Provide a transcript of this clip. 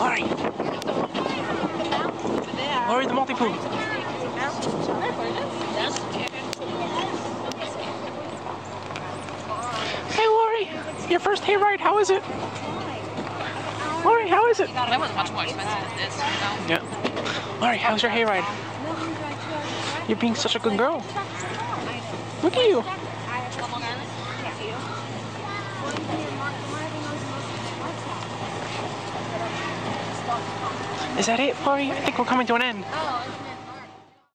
Lori! Lori the multi-poop! Hey Lori! Your first hayride, how is it? Lori, how is it? That was much more expensive than this, you know? Yeah. Lori, how's your hayride? You're being such a good girl. Look at you. Is that it, Lori? I think we're coming to an end.